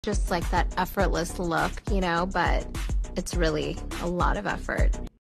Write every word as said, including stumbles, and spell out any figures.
just like that effortless look, you know, but it's really a lot of effort.